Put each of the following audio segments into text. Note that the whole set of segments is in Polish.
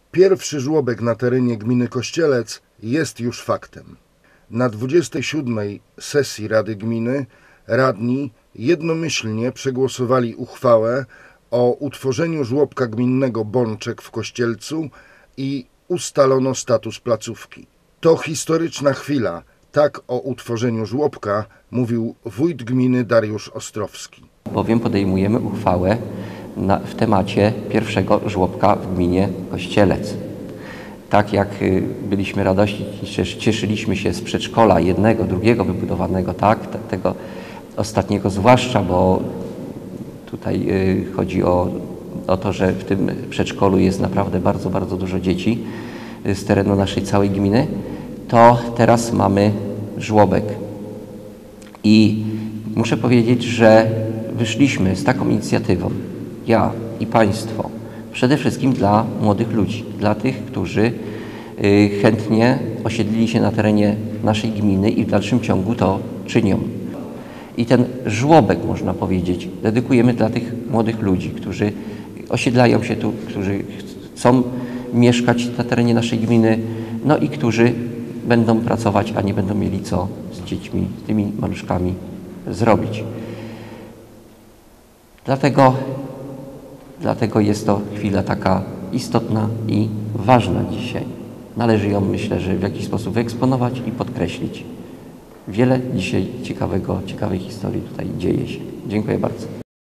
Pierwszy żłobek na terenie gminy Kościelec jest już faktem. Na 27. sesji Rady Gminy radni jednomyślnie przegłosowali uchwałę o utworzeniu żłobka gminnego Bączek w Kościelcu i ustalono status placówki. To historyczna chwila. Tak o utworzeniu żłobka mówił wójt gminy Dariusz Ostrowski. Bowiem podejmujemy uchwałę w temacie pierwszego żłobka w gminie Kościelec. Tak jak byliśmy radości, cieszyliśmy się z przedszkola jednego, drugiego wybudowanego, tego ostatniego zwłaszcza, bo tutaj chodzi o to, że w tym przedszkolu jest naprawdę bardzo, bardzo dużo dzieci z terenu naszej całej gminy, to teraz mamy żłobek. I muszę powiedzieć, że wyszliśmy z taką inicjatywą, ja i Państwo, przede wszystkim dla młodych ludzi, dla tych, którzy chętnie osiedlili się na terenie naszej gminy i w dalszym ciągu to czynią. I ten żłobek, można powiedzieć, dedykujemy dla tych młodych ludzi, którzy osiedlają się tu, którzy chcą mieszkać na terenie naszej gminy, no i którzy będą pracować, a nie będą mieli co z dziećmi, z tymi maluszkami zrobić. Dlatego jest to chwila taka istotna i ważna dzisiaj. Należy ją, myślę, że w jakiś sposób wyeksponować i podkreślić. Wiele dzisiaj ciekawej historii tutaj dzieje się. Dziękuję bardzo.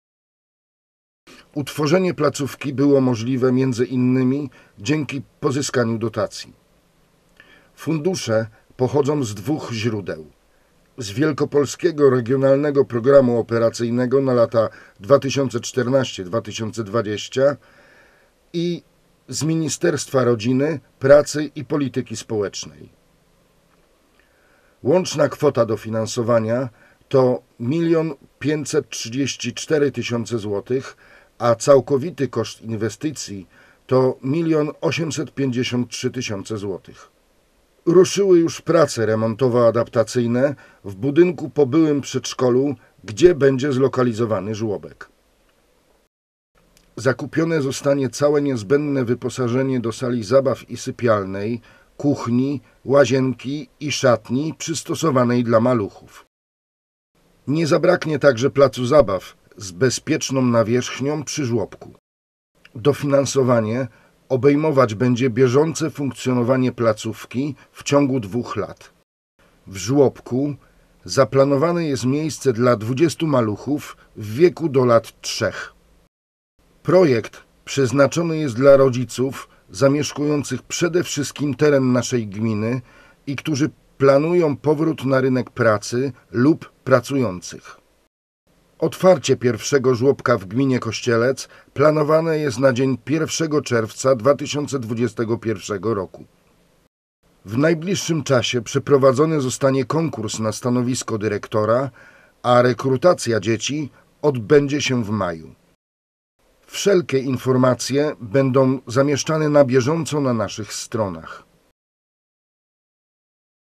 Utworzenie placówki było możliwe między innymi dzięki pozyskaniu dotacji. Fundusze pochodzą z dwóch źródeł. Z Wielkopolskiego Regionalnego Programu Operacyjnego na lata 2014-2020 i z Ministerstwa Rodziny, Pracy i Polityki Społecznej. Łączna kwota dofinansowania to 1 534 000 złotych, a całkowity koszt inwestycji to 1 853 000 złotych. Ruszyły już prace remontowo-adaptacyjne w budynku po byłym przedszkolu, gdzie będzie zlokalizowany żłobek. Zakupione zostanie całe niezbędne wyposażenie do sali zabaw i sypialnej, kuchni, łazienki i szatni przystosowanej dla maluchów. Nie zabraknie także placu zabaw z bezpieczną nawierzchnią przy żłobku. Dofinansowanie obejmować będzie bieżące funkcjonowanie placówki w ciągu 2 lat. W żłobku zaplanowane jest miejsce dla 20 maluchów w wieku do lat 3. Projekt przeznaczony jest dla rodziców zamieszkujących przede wszystkim teren naszej gminy i którzy planują powrót na rynek pracy lub pracujących. Otwarcie pierwszego żłobka w gminie Kościelec planowane jest na dzień 1 czerwca 2021 roku. W najbliższym czasie przeprowadzony zostanie konkurs na stanowisko dyrektora, a rekrutacja dzieci odbędzie się w maju. Wszelkie informacje będą zamieszczane na bieżąco na naszych stronach.